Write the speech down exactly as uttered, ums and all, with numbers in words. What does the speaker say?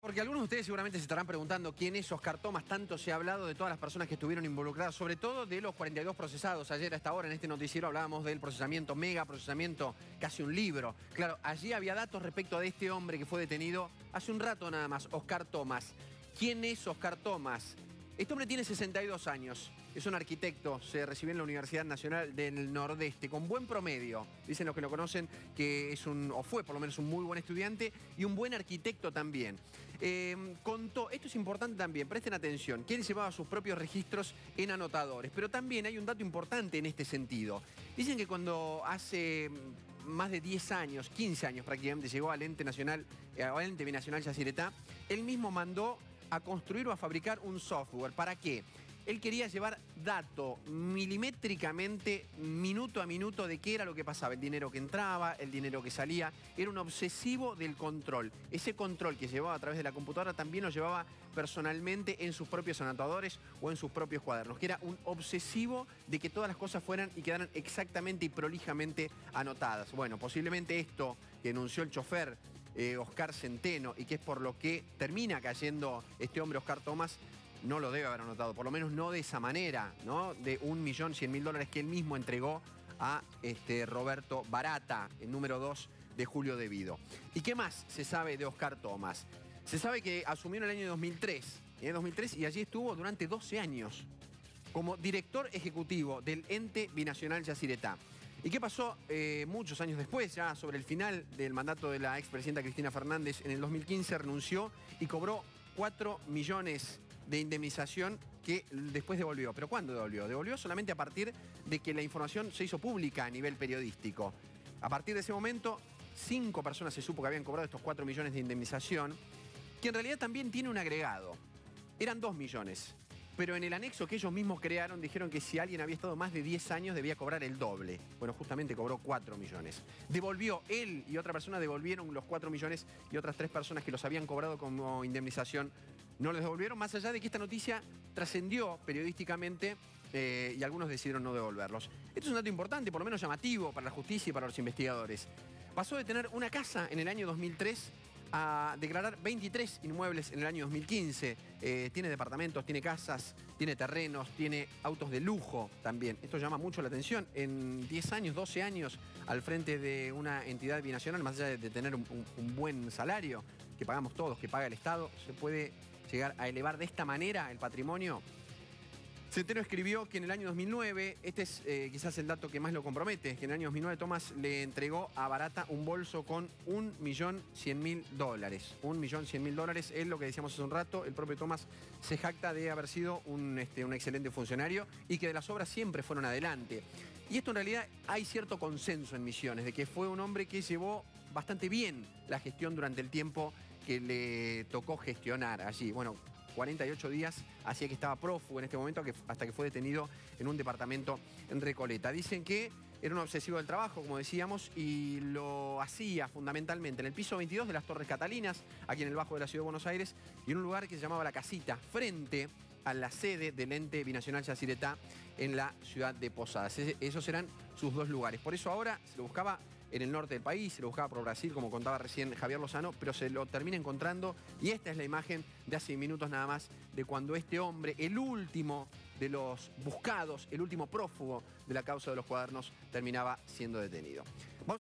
Porque algunos de ustedes seguramente se estarán preguntando quién es Oscar Thomas. Tanto se ha hablado de todas las personas que estuvieron involucradas, sobre todo de los cuarenta y dos procesados. Ayer a esta hora en este noticiero hablábamos del procesamiento mega, procesamiento casi un libro. Claro, allí había datos respecto de este hombre que fue detenido hace un rato nada más, Oscar Thomas. ¿Quién es Oscar Thomas? Este hombre tiene sesenta y dos años, es un arquitecto, se recibió en la Universidad Nacional del Nordeste, con buen promedio. Dicen los que lo conocen que es un, o fue por lo menos un muy buen estudiante y un buen arquitecto también. Eh, contó, esto es importante también, presten atención, que él llevaba sus propios registros en anotadores, pero también hay un dato importante en este sentido. Dicen que cuando hace más de diez años, quince años prácticamente, llegó al ente nacional, al ente binacional Yacyretá, él mismo mandó a construir o a fabricar un software. ¿Para qué? Él quería llevar dato milimétricamente, minuto a minuto, de qué era lo que pasaba, el dinero que entraba, el dinero que salía. Era un obsesivo del control. Ese control que llevaba a través de la computadora también lo llevaba personalmente en sus propios anotadores o en sus propios cuadernos, que era un obsesivo de que todas las cosas fueran y quedaran exactamente y prolijamente anotadas. Bueno, posiblemente esto que denunció el chofer, Eh, Oscar Centeno, y que es por lo que termina cayendo este hombre Oscar Thomas, no lo debe haber anotado, por lo menos no de esa manera, ¿no? De un millón cien mil dólares que él mismo entregó a este Roberto Barata, el número dos de Julio Devido. ¿Y qué más se sabe de Oscar Thomas? Se sabe que asumió en el año dos mil tres, en el dos mil tres, y allí estuvo durante doce años como director ejecutivo del ente binacional Yacyretá. ¿Y qué pasó eh, muchos años después, ya sobre el final del mandato de la expresidenta Cristina Fernández? En el dos mil quince renunció y cobró cuatro millones de indemnización que después devolvió. ¿Pero cuándo devolvió? Devolvió solamente a partir de que la información se hizo pública a nivel periodístico. A partir de ese momento, cinco personas se supo que habían cobrado estos cuatro millones de indemnización, que en realidad también tiene un agregado. Eran dos millones. Pero en el anexo que ellos mismos crearon dijeron que si alguien había estado más de diez años debía cobrar el doble. Bueno, justamente cobró cuatro millones. Devolvió, él y otra persona devolvieron los cuatro millones y otras tres personas que los habían cobrado como indemnización no les devolvieron, más allá de que esta noticia trascendió periodísticamente eh, y algunos decidieron no devolverlos. Esto es un dato importante, por lo menos llamativo para la justicia y para los investigadores. Pasó de tener una casa en el año dos mil tres a declarar veintitrés inmuebles en el año dos mil quince. Eh, tiene departamentos, tiene casas, tiene terrenos, tiene autos de lujo también. Esto llama mucho la atención. En diez años, doce años, al frente de una entidad binacional, más allá de, de tener un, un, un buen salario que pagamos todos, que paga el Estado, se puede llegar a elevar de esta manera el patrimonio. Centeno escribió que en el año dos mil nueve, este es eh, quizás el dato que más lo compromete, que en el año dos mil nueve Thomas le entregó a Barata un bolso con un millón cien mil dólares. Un millón cien mil dólares, es lo que decíamos hace un rato. El propio Thomas se jacta de haber sido un, este, un excelente funcionario y que de las obras siempre fueron adelante. Y esto en realidad hay cierto consenso en Misiones, de que fue un hombre que llevó bastante bien la gestión durante el tiempo que le tocó gestionar allí. Bueno, cuarenta y ocho días hacía que estaba prófugo en este momento hasta que fue detenido en un departamento en Recoleta. Dicen que era un obsesivo del trabajo, como decíamos, y lo hacía fundamentalmente en el piso veintidós de las Torres Catalinas, aquí en el Bajo de la Ciudad de Buenos Aires, y en un lugar que se llamaba La Casita, frente a la sede del ente binacional Yacyretá en la ciudad de Posadas. Esos eran sus dos lugares. Por eso ahora se lo buscaba en el norte del país, se lo buscaba por Brasil, como contaba recién Javier Lozano, pero se lo termina encontrando, y esta es la imagen de hace minutos nada más, de cuando este hombre, el último de los buscados, el último prófugo de la causa de los cuadernos, terminaba siendo detenido.